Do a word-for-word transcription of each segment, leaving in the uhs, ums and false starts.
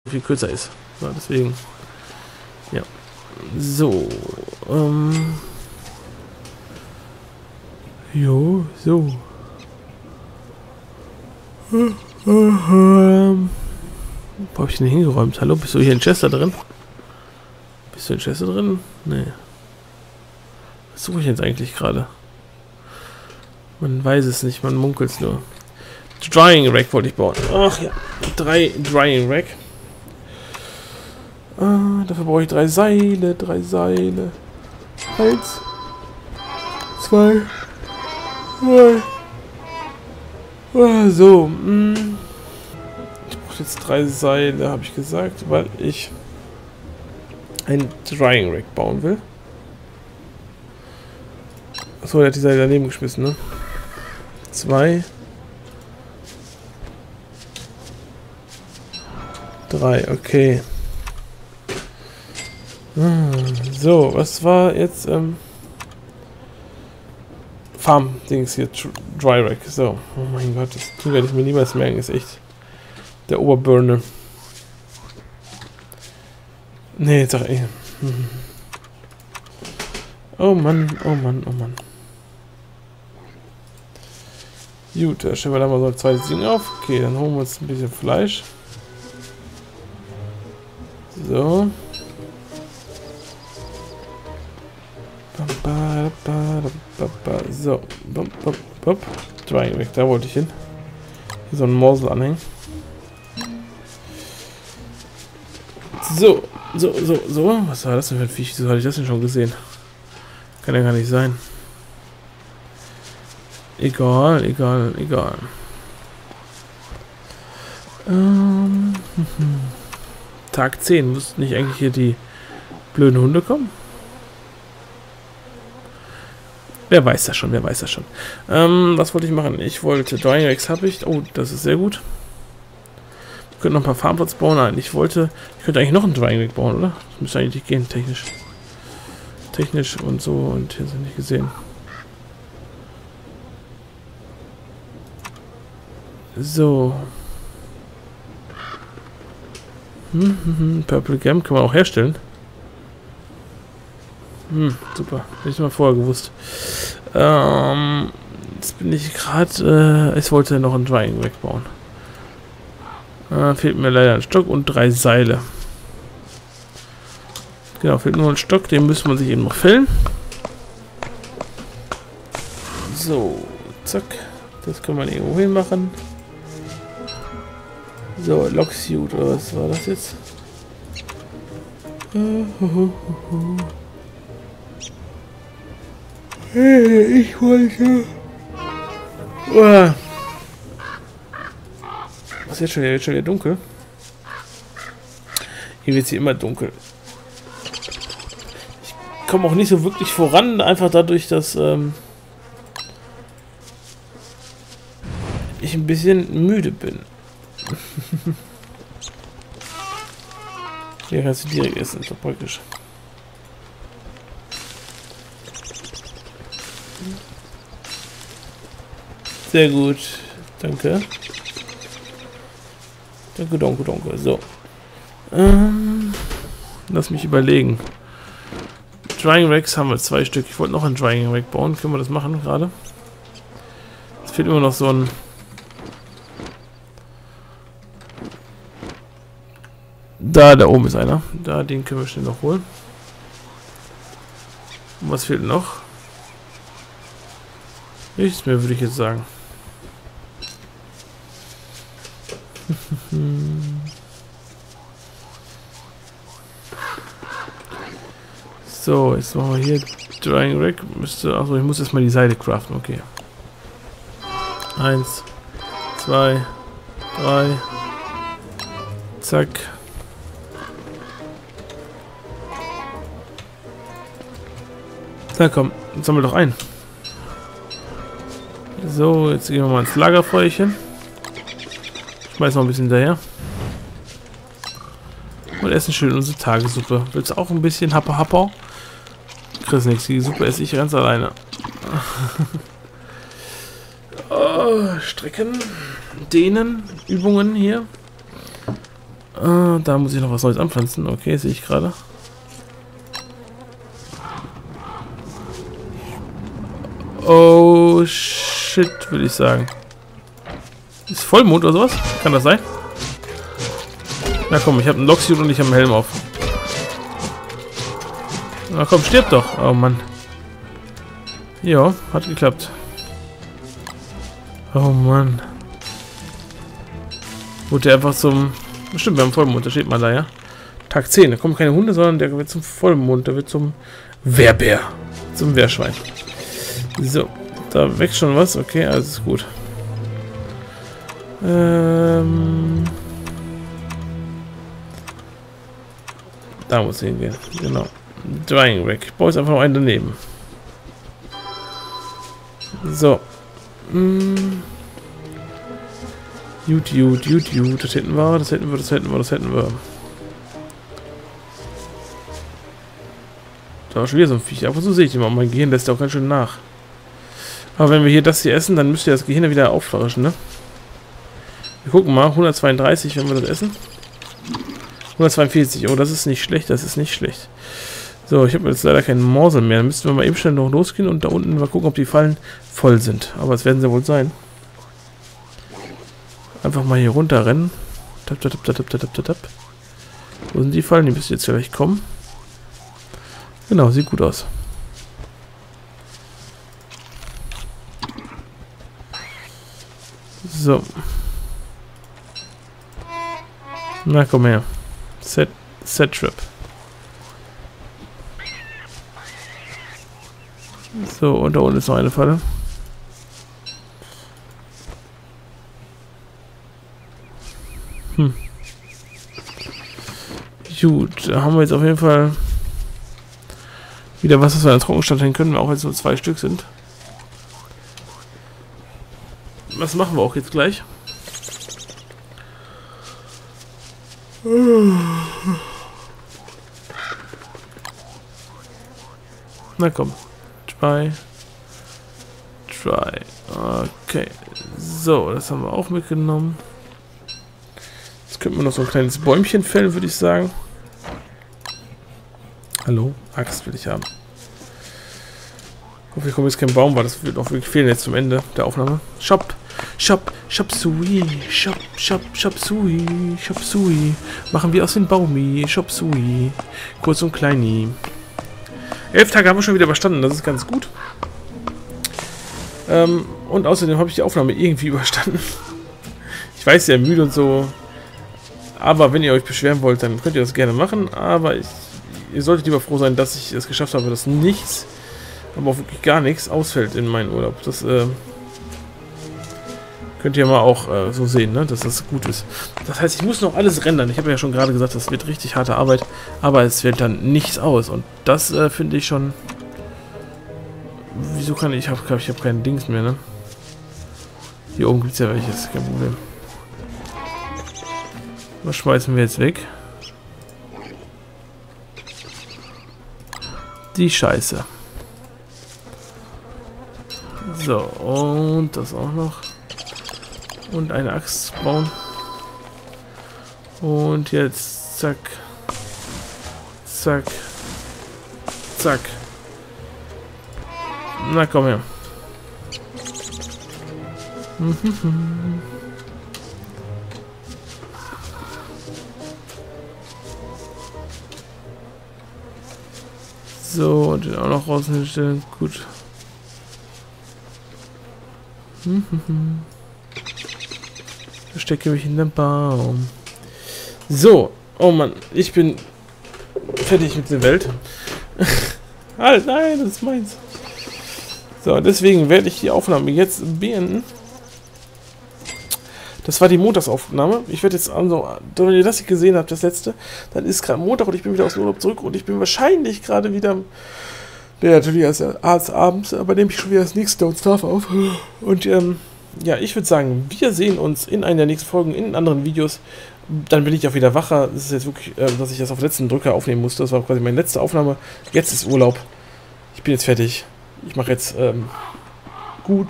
viel kürzer ist. So, deswegen. Ja. So. Ähm. Jo, so. Ähm. Wo hab ich denn hingeräumt? Hallo, bist du hier in Chester drin? Bist du in Chester drin? Nee. Was suche ich jetzt eigentlich gerade? Man weiß es nicht, man munkelt es nur. Drying Rack wollte ich bauen. Ach ja. Drei Drying Rack. Ah, dafür brauche ich drei Seile, drei Seile. Eins. Zwei. Drei. Ah, so. Mh. Ich brauche jetzt drei Seile, habe ich gesagt, weil ich ein Drying Rack bauen will. Achso, der hat die Seile daneben geschmissen, ne? Zwei. Drei, okay. So, was war jetzt, ähm... Farm-Dings hier, Dry Rack. So, oh mein Gott, das werde ich mir niemals merken, ist echt der Oberbirne. Nee, jetzt sag ich. Oh Mann, oh Mann, oh Mann. Gut, da stellen wir da mal so ein zweites Ding auf. Okay, dann holen wir uns ein bisschen Fleisch. So. So. Drying Rack, da wollte ich hin. Hier so ein Morsel anhängen. So, so, so, so. Was war das denn für ein Viech? Wieso hatte ich das denn schon gesehen? Kann ja gar nicht sein. Egal, egal, egal. Ähm, Tag zehn. Müssten nicht eigentlich hier die blöden Hunde kommen? Wer weiß das schon, wer weiß das schon. Ähm, was wollte ich machen? Ich wollte Drying Racks habe ich. Oh, das ist sehr gut. Wir können noch ein paar Farmplots bauen. Nein, ich wollte... Ich könnte eigentlich noch einen Drying Rack bauen, oder? Das müsste eigentlich gehen, technisch. Technisch und so und hier sind nicht gesehen. So. Hm, hm, hm. Purple Gem können wir auch herstellen. Hm, super. Hätte ich mal vorher gewusst. Ähm, jetzt bin ich gerade... Äh, ich wollte noch einen Drying Rack bauen. Äh, fehlt mir leider ein Stock und drei Seile. Genau, fehlt nur ein Stock. Den müssen wir sich eben noch fällen. So, zack. Das können wir irgendwo hin machen. So, Locksuit, oder was war das jetzt? Ich wollte... Oh. Was ist jetzt schon wieder, jetzt schon wieder dunkel? Hier wird es hier immer dunkel. Ich komme auch nicht so wirklich voran, einfach dadurch, dass ähm, ich ein bisschen müde bin. Hier kannst du direkt essen, ist doch praktisch. Sehr gut, danke. Danke, danke, danke. So. Ähm, lass mich überlegen. Drying Racks haben wir zwei Stück. Ich wollte noch ein Drying Rack bauen. Können wir das machen gerade? Es fehlt immer noch so ein... Da, da oben ist einer. Da, den können wir schnell noch holen. Und was fehlt noch? Nichts mehr, würde ich jetzt sagen. So, jetzt machen wir hier Drying Rack. Müsste, also ich muss erstmal die Seile craften, okay. Eins, zwei, drei. Zack. Na komm, sammel doch ein. So, jetzt gehen wir mal ins Lagerfeuerchen. Schmeiß noch ein bisschen hinterher. Und essen schön unsere Tagessuppe. Willst du auch ein bisschen Happa Happa? Chris, nichts. Die Suppe esse ich ganz alleine. Oh, strecken. Dehnen. Übungen hier. Äh, da muss ich noch was Neues anpflanzen. Okay, sehe ich gerade. Oh, shit, würde ich sagen. Ist Vollmond oder sowas? Kann das sein? Na komm, ich habe einen Locksuit und ich habe einen Helm auf. Na komm, stirb doch. Oh Mann. Ja, hat geklappt. Oh Mann. Wurde der einfach zum... Stimmt, wir haben Vollmond, da steht mal da, ja. Tag zehn, da kommen keine Hunde, sondern der wird zum Vollmond, der wird zum Wehrbär. Zum Wehrschwein. So, da wächst schon was, okay, alles ist gut. Ähm... Da muss ich hingehen, genau. Drying Rack. Ich baue jetzt einfach noch einen daneben. So. Hm. Gut, gut, gut, gut. Das hätten wir, das hätten wir, das hätten wir, das hätten wir. Da war schon wieder so ein Viech. Ab und zu sehe ich immer. Mein Gehirn lässt auch ganz schön nach. Aber wenn wir hier das hier essen, dann müsste das Gehirn wieder auffrischen, ne? Wir gucken mal. hundertzweiunddreißig, wenn wir das essen. hundertzweiundvierzig. Oh, das ist nicht schlecht. Das ist nicht schlecht. So, ich habe jetzt leider keinen Morsel mehr. Dann müssten wir mal eben schnell noch losgehen und da unten mal gucken, ob die Fallen voll sind. Aber es werden sie wohl sein. Einfach mal hier runter rennen. Tap, tap, tap, tap, tap, tap, tap. Wo sind die Fallen? Die müssen jetzt gleich kommen. Genau, sieht gut aus. So. Na, komm her. Set, Set Trap. So, und da unten ist noch eine Falle. Hm. Gut, da haben wir jetzt auf jeden Fall wieder was, was wir an den Trockenstand hängen können, auch wenn es nur zwei Stück sind. Was machen wir auch jetzt gleich? Na komm. Try. Try. Okay. So, das haben wir auch mitgenommen. Jetzt könnten wir noch so ein kleines Bäumchen fällen, würde ich sagen. Hallo? Axt will ich haben. Ich hoffe, ich komme jetzt kein Baum, weil das wird auch wirklich fehlen jetzt zum Ende der Aufnahme. Shop! Shop! Shop Sui! Shop! Shop! Shop Sui! Shop Sui! Machen wir aus den Baumi! Shop Sui! Kurz und kleini. Elf Tage haben wir schon wieder überstanden, das ist ganz gut. Ähm, und außerdem habe ich die Aufnahme irgendwie überstanden. Ich weiß, ja, müde und so. Aber wenn ihr euch beschweren wollt, dann könnt ihr das gerne machen. Aber ich, ihr solltet lieber froh sein, dass ich es geschafft habe, dass nichts, aber auch wirklich gar nichts ausfällt in meinen Urlaub. Das äh, könnt ihr mal auch äh, so sehen, ne? Dass das gut ist. Das heißt, ich muss noch alles rendern. Ich habe ja schon gerade gesagt, das wird richtig harte Arbeit. Aber es fällt dann nichts aus. Und das äh, finde ich schon... Wieso kann ich... Ich habe ich hab keinen Dings mehr, ne? Hier oben gibt es ja welches. Kein Problem. Was schmeißen wir jetzt weg? Die Scheiße. So, und das auch noch. Und eine Axt bauen. Und jetzt zack. Zack. Zack. Na komm her. So, und den auch noch rausstellen. Gut. Verstecke mich in den Baum. So. Oh Mann, ich bin fertig mit der Welt. Halt, nein, das ist meins. So, deswegen werde ich die Aufnahme jetzt beenden. Das war die Montagsaufnahme. Ich werde jetzt, also, wenn ihr das gesehen habt, das letzte, dann ist gerade Montag und ich bin wieder aus dem Urlaub zurück und ich bin wahrscheinlich gerade wieder, ja, natürlich erst abends, abends, aber nehme ich schon wieder das nächste Don't Starve auf. Und, ähm, ja, ich würde sagen, wir sehen uns in einer der nächsten Folgen, in anderen Videos. Dann bin ich auch wieder wacher. Das ist jetzt wirklich, äh, dass ich das auf den letzten Drücker aufnehmen musste. Das war quasi meine letzte Aufnahme. Jetzt ist Urlaub. Ich bin jetzt fertig. Ich mache jetzt, ähm, gut.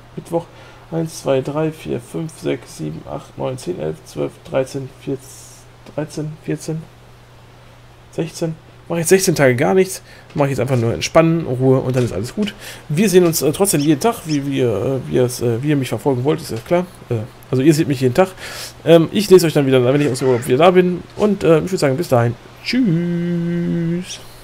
Mittwoch. eins, zwei, drei, vier, fünf, sechs, sieben, acht, neun, zehn, elf, zwölf, dreizehn, vierzehn, dreizehn, vierzehn, sechzehn. Mache jetzt sechzehn Tage gar nichts. Mache ich jetzt einfach nur entspannen, Ruhe und dann ist alles gut. Wir sehen uns äh, trotzdem jeden Tag, wie, wie, äh, wie, es, äh, wie ihr mich verfolgen wollt, ist ja klar. Äh, also ihr seht mich jeden Tag. Ähm, ich lese euch dann wieder, wenn ich aus dem Urlaub wieder da bin. Und äh, ich würde sagen, bis dahin. Tschüss.